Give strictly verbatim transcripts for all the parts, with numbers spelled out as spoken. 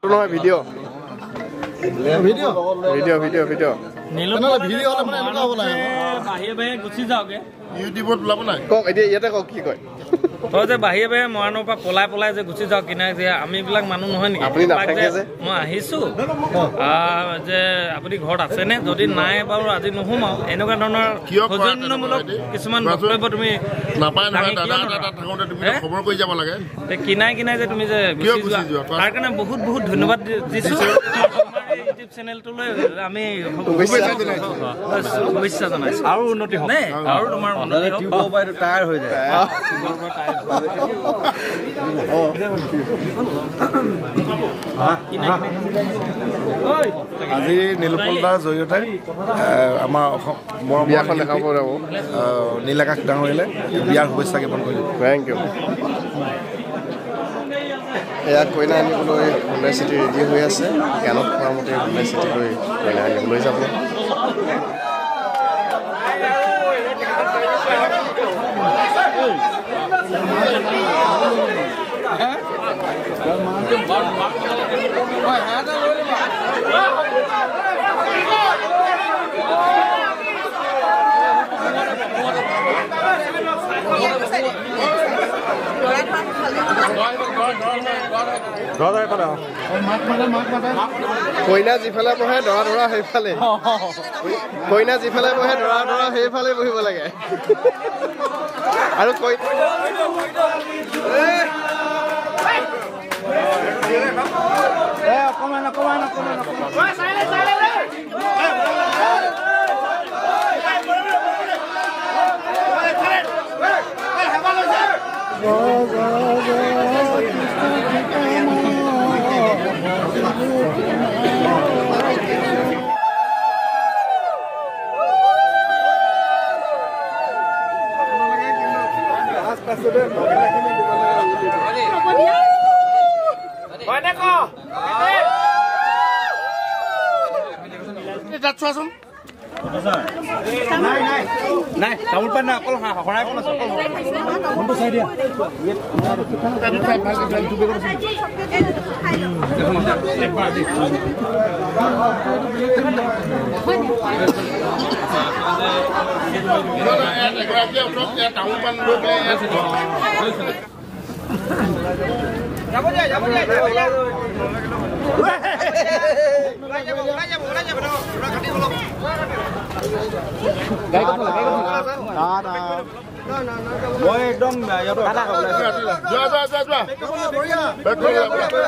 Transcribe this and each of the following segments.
নহয় video' video' video' video' video' Nilmoni video' হলে মানে এনেকুৱা হ'ব লাগে বাহিৰে বাহিৰে গুচি যাওগে ইউটিউবত ওলাব নাই কওক এতিয়া ইয়াতে কওক কি কয় তই যে বাহিৰে বাহিৰে মৰাণৰ পৰা পলাই পলাই যে গুচি যাওঁ কিনা যে আমি এইবিলাক মানুহ নহয় নেকি আপুনি নাথাকে যে মই আহিছোঁ যে আপুনি ঘৰত আছেনে যদি নাই বাৰু আজি নোসোমাওঁ এনেকুৱা ধৰণৰ সৌজন্যমূলক কিছুমান বক্তব্য তুমি নাপায় নহয় দাদা দাদা থাকোঁতে তুমি খবৰ কৰি যাব লাগে কিনাই কিনাই যে তুমি যে গুচি যোৱা তাৰ কাৰণে বহুত বহুত ধন্যবাদ দিছোঁ ইউটিউব চেনেলটোলৈ আমি শুভেচ্ছা জনাইছোঁ আৰু উন্নতি হ'ব আৰু তোমাৰ টায়াৰ হৈ যায় আজি নীলপলদাৰ জৰিয়তে আমাৰ অসম বিয়াখন দেখাব যাব নীল আকাশ ডাঙৰীয়ালে বিয়াৰ শুভেচ্ছা জ্ঞাপন কৰিলোঁ থেংক ইউ এয়া কইনা আনিবলৈ হোণ্ডাই চিটি ৰেডি হৈ আছে গানত কোৱা মতে হোণ্ডাই চিটিলৈ কইনা আনিবলৈ যাব কইনা যিফালে বহে দৰা দৰা সেইফালে কইনা যিফালে বহে দৰা দৰা সেইফালে বহিব লাগে আৰু কৈ অকমান অকমান অকমান চোৱাচোন নাই তামোল পাণ নাই অকল শৰাই অকল আছে ফোনটো চাই দিয়া তামোল পাণ লৈ পেলাই যাব যায় যাব যায় ওলাই যাব ওলাই যাব ওলাই যাব ওলা কাটি বলক গাই কত গাই কত না না না না মই একদম ইয়াত কাটা ওলাই যা যা যা যা বঢ়িয়া বেক কৰি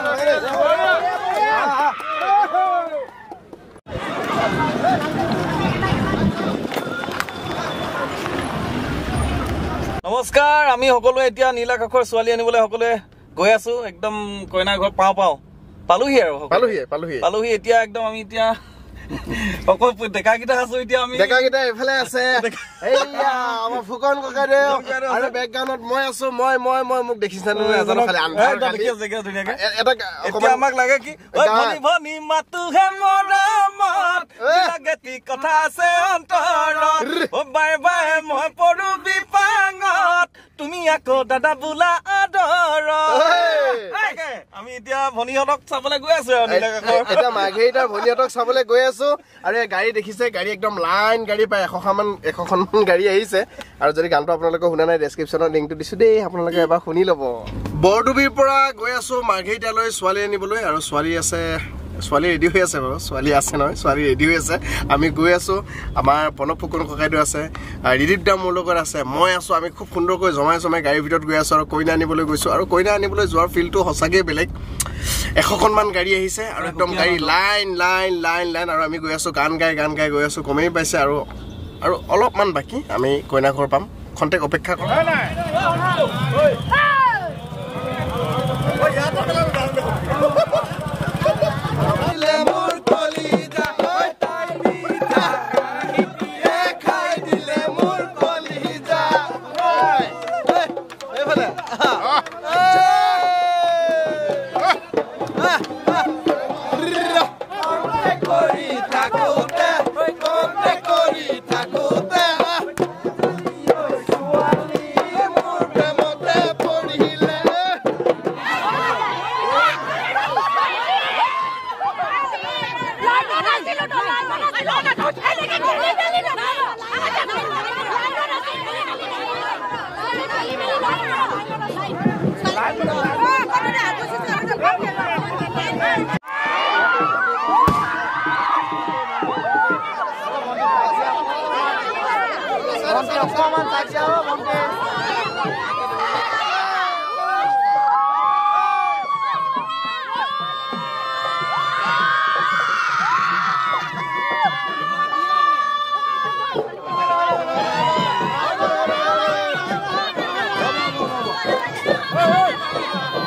নমস্কাৰ আমি সকলোৱে এতিয়া নীল আকাশৰ ছোৱালী আনিবলৈ সকলোৱে গৈ আছো একদম কইনা ঘৰ পাওঁ পাওঁ পালোহি আৰু পালোহি পালোহি পালোহি এতিয়া একদম আমি এতিয়া অকল ডেকা কেইটা আছো এতিয়া আমি ডেকা কেইটা এইফালে আছে এইয়া আমাৰ ফুকন ককাদেউ আৰু বেকগ্ৰাউণ্ডত মই আছো মই মই মই মোক দেখিছা নে এজন খালি আন্ধাৰ দেখি আছে ধুনীয়াকে এটা এতিয়া আমাক লাগে কি ঐ ভনি ভনি মাতু হে মৰমত লাগতি কথা আছে অন্তৰত ও বাই বাই মই পৰু বিপাঙত তুমি আকৌ দাদা বোলা আদৰ আমি এতিয়া ভনিহঁতক চাবলৈ গৈ আছো এতিয়া মাঘেৰিটাৰ ভনিহঁতক চাবলৈ গৈ আছো আৰু এই গাড়ী দেখিছে গাড়ী একদম লাইন গাড়ী প্ৰায় এশখন এশখনমান গাড়ী আহিছে আৰু যদি গানটো আপোনালোকে শুনা নাই ডেছক্ৰিপশ্যনত লিংকটো দিছো দেই আপোনালোকে এবাৰ শুনি ল'ব বৰডুবিৰ পৰা গৈ আছো মাঘেৰিটালৈ ছোৱালী আনিবলৈ আৰু ছোৱালী আছে ছোৱালী ৰেডি হৈ আছে বাৰু ছোৱালী আছে নহয় ছোৱালী ৰেডি হৈ আছে আমি গৈ আছো আমাৰ প্ৰণৱ ফুকন ককাইদেউ আছে ৰিদীপ দা মোৰ লগত আছে মই আছো আমি খুব সুন্দৰকৈ জমাই জমাই গাড়ীৰ ভিতৰত গৈ আছো আৰু কইনা আনিবলৈ গৈছো আৰু কইনা আনিবলৈ যোৱাৰ ফিলটো সঁচাকৈ বেলেগ এশখনমান গাড়ী আহিছে আৰু একদম গাড়ী লাইন লাইন লাইন লাইন আৰু আমি গৈ আছো গান গাই গান গাই গৈ আছো কমেই পাইছে আৰু আৰু অলপমান বাকী আমি কইনা ঘৰ পাম খন্তেক অপেক্ষা কৰা Hey!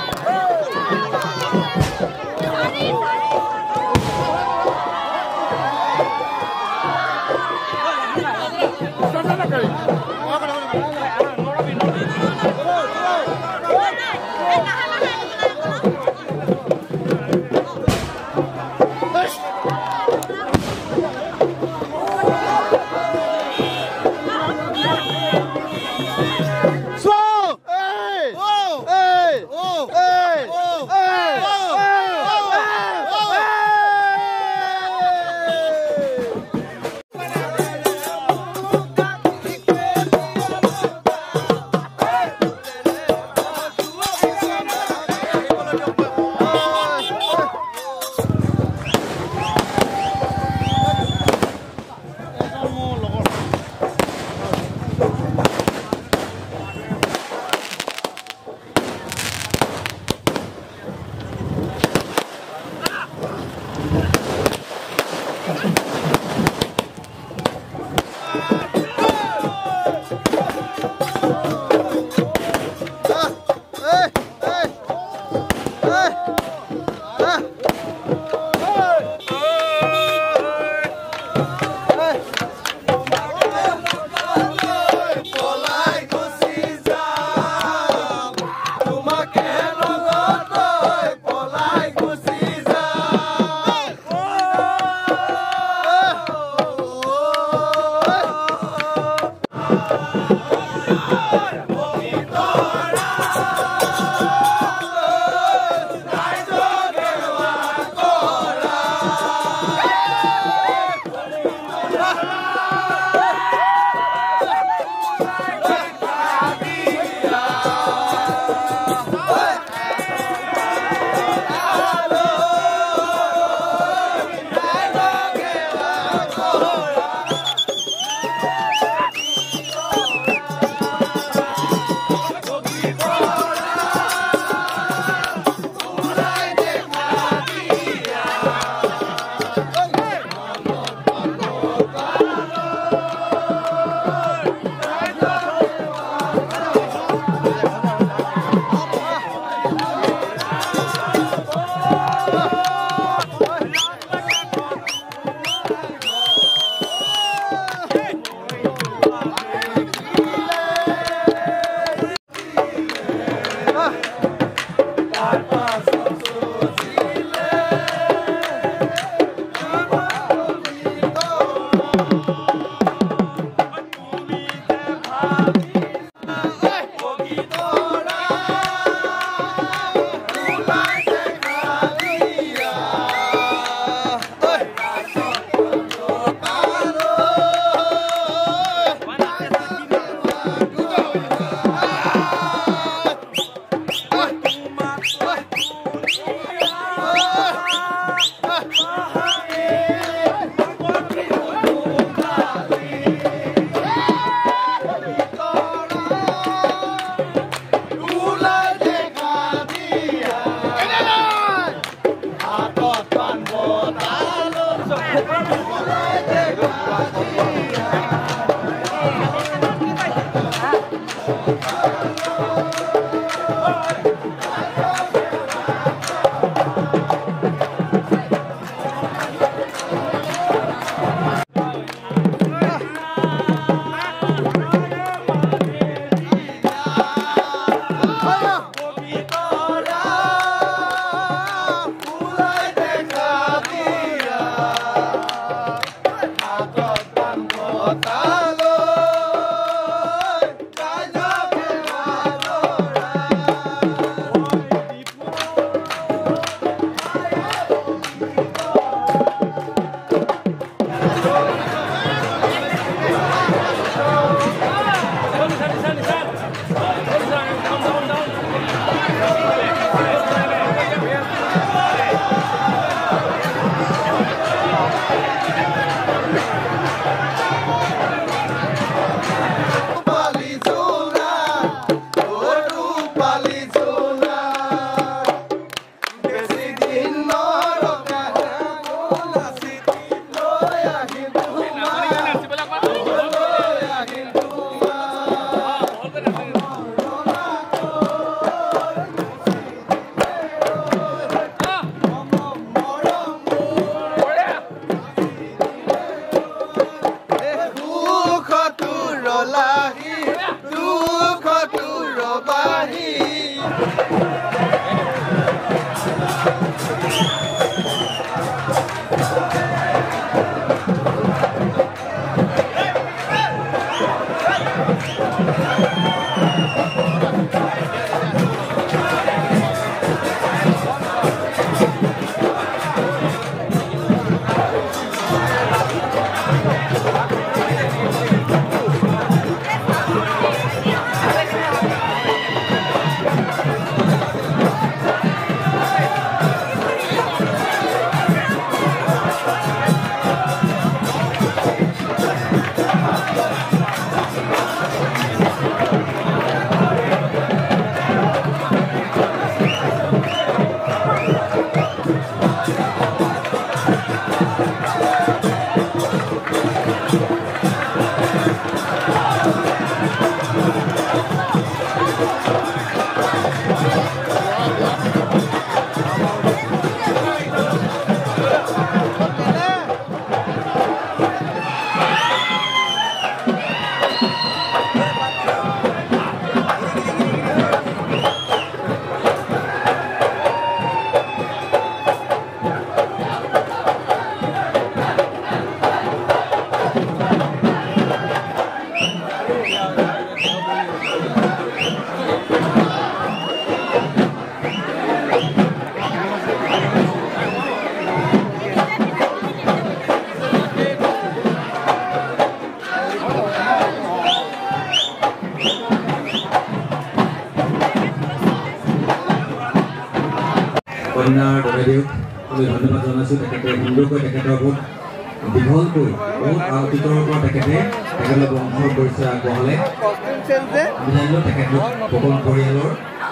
কন্যাৰ দৰেদেউক আমি ধন্যবাদ জনাইছোঁ তেখেতে সুন্দৰকৈ তেখেতৰ বহুত দীঘলকৈ বহুত অতীতৰ পৰা তেখেতে তেখেতৰ বংশৰ পৰিচয় আগবঢ়ালে জানিলোঁ তেখেতৰ সকলো পৰিয়ালৰ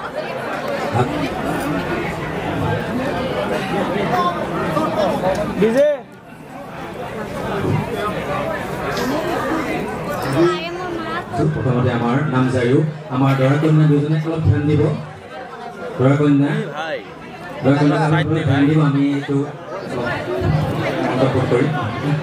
প্ৰথমতে আমাৰ নামজাৰিও আমাৰ দৰা কন্যা দুজনে অলপ ধ্যান দিব দৰা কন্যা দৰা কন্যা ধ্যান দিব আমি এইটো কৰিম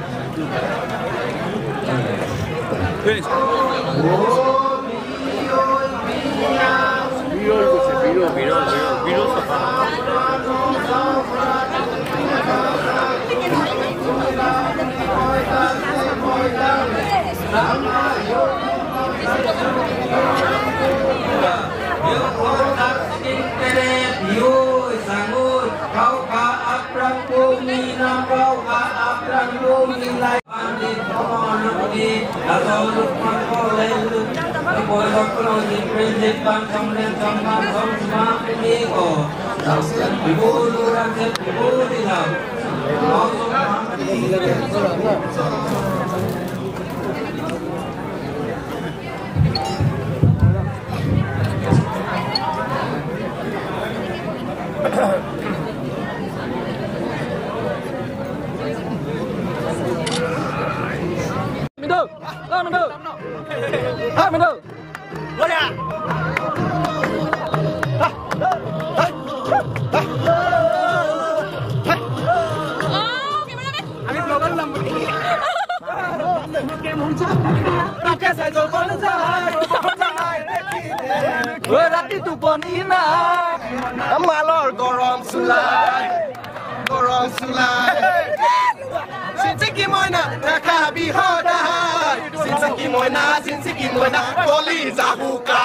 ৰাতি টোপনি নাই মালৰ গৰম চুলাই গৰম চুলাই চিঞ্চিকি মইনা নাখাবি সদায় চিঞ্চিকি মইনা চিঞ্চিকি মইনা কলি জাহুকা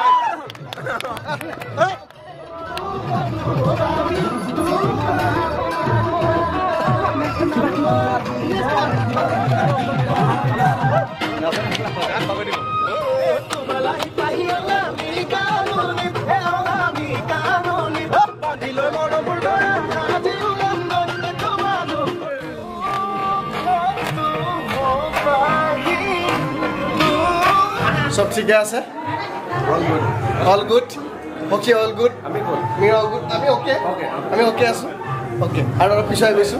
সব ঠিকে আছে all good okay all good আমি আমি অল গুড আমি ওকে আমি ওকে আছো ওকে আৰু অলপ পিছাই গৈছো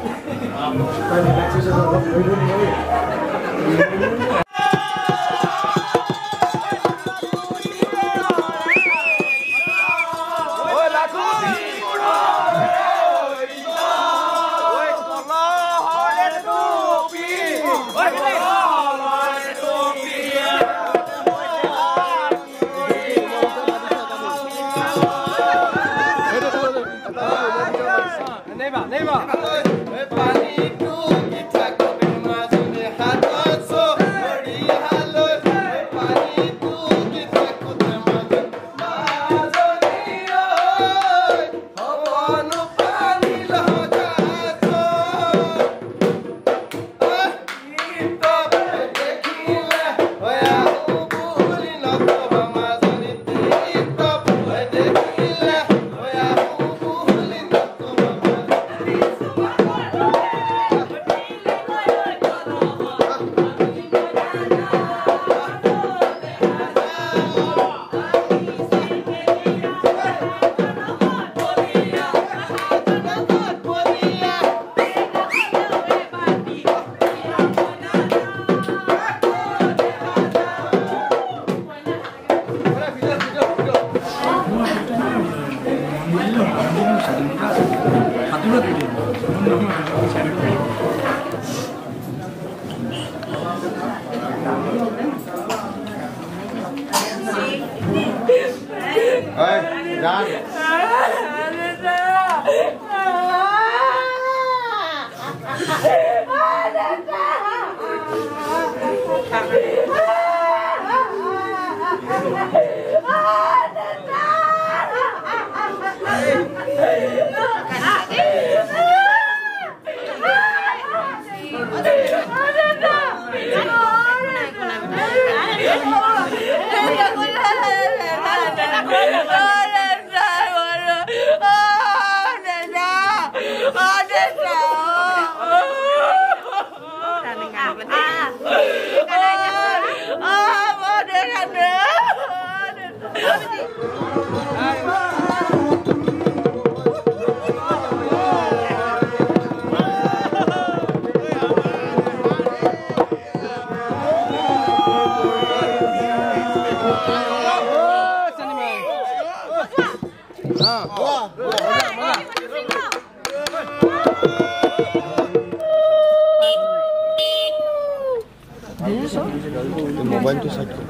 মোবাইলটো সাইড কৰ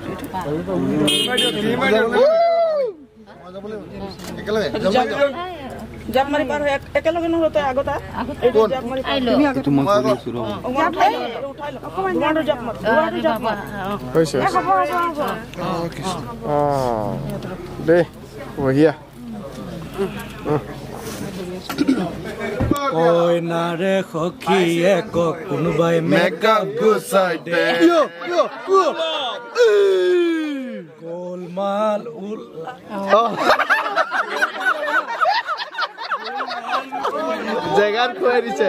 একেলগে জাপ মাৰি পাৰ একেলগে নহতে আগতে জাপ মাৰি তুমি আগতে তোমাক কৰি আছো ৰ উঠাই ল উঠাই ল অকমান জাপ মাৰ দুৱাৰটো জাপ মাৰ হৈছে অ দে বহিয়া কই নাৰে সখীয়ে ক কোনোবাই মেকআপ গুছাই দে গোলমাল উল জেগাত খুৱাই দিছে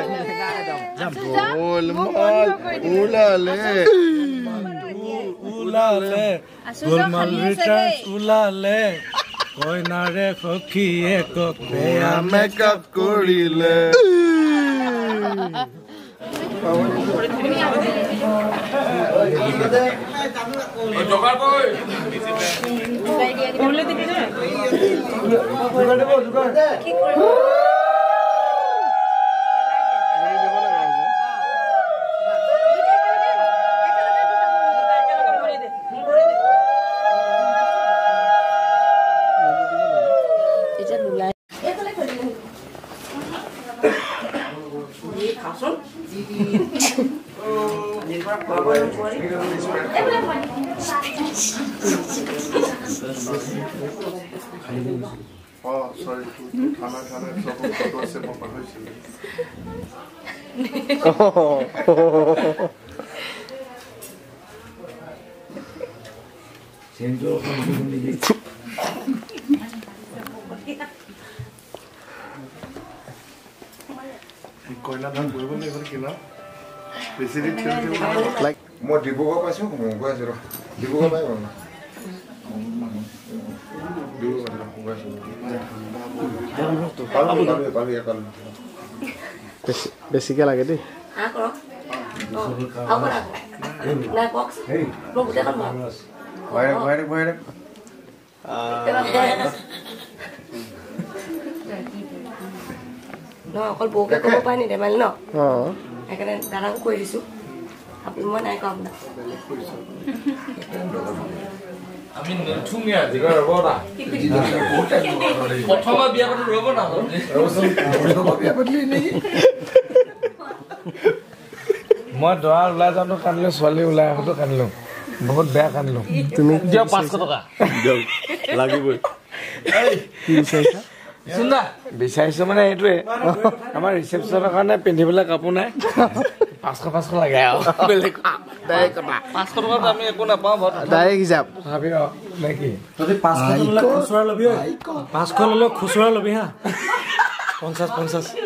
গোলমাল উলালে উলালে গোলমাল ৰিটাৰ্ণ উলালে কই নাৰে সখীয়ে ক বেয়া মেকআপ কৰিলে Oh, sorry. Khana khana sab photo se papa hoisil. Sendo konjuni di. কয়লা ধান কৰিব লাগিব কিনা বেছি দিন লাইক মই ডিব্ৰুগড় পাইছো মই গৈ আছো ৰ ডিব্ৰুগড় পাই গ'ল না বেছিকে লাগে দেই ন অকল বৌকে ক'ব পাৰি নি ধেমালি ন অঁ সেইকাৰণে দাদাকো কৈ দিছোঁ আপুনি মই নাই কোৱা আপোনাক আমি নথুঙীয়া জিগৰ ৰ'ব না প্ৰথমে বিয়া পাতি ৰ'ব না বিয়া পাতিলি নেকি মই দৰা ওলাই যাওঁতো কান্দিলোঁ ছোৱালী ওলাই আহোঁতো কান্দিলোঁ বহুত বেয়া কান্দিলোঁ তুমি দিয় পাঁচশ টকা লাগিবই কি বিচাৰিছা বিচাৰিছো মানে এইটোৱে আমাৰ ৰিচেপশ্যনৰ কাৰণে পিন্ধিবলৈ কাপোৰ নাই পাঁচশ পাঁচশ লাগে আৰু বেলেগ পাঁচশ টকাত আমি একো নাপাওঁ ডাইৰেক্ট হিচাপ ভাবি ৰ নে কি যদি পাঁচশ ল'লে খুচুৰা ল'বি পাঁচশ ল'লে খুচুৰা ল'বি হা পঞ্চাছ পঞ্চাছ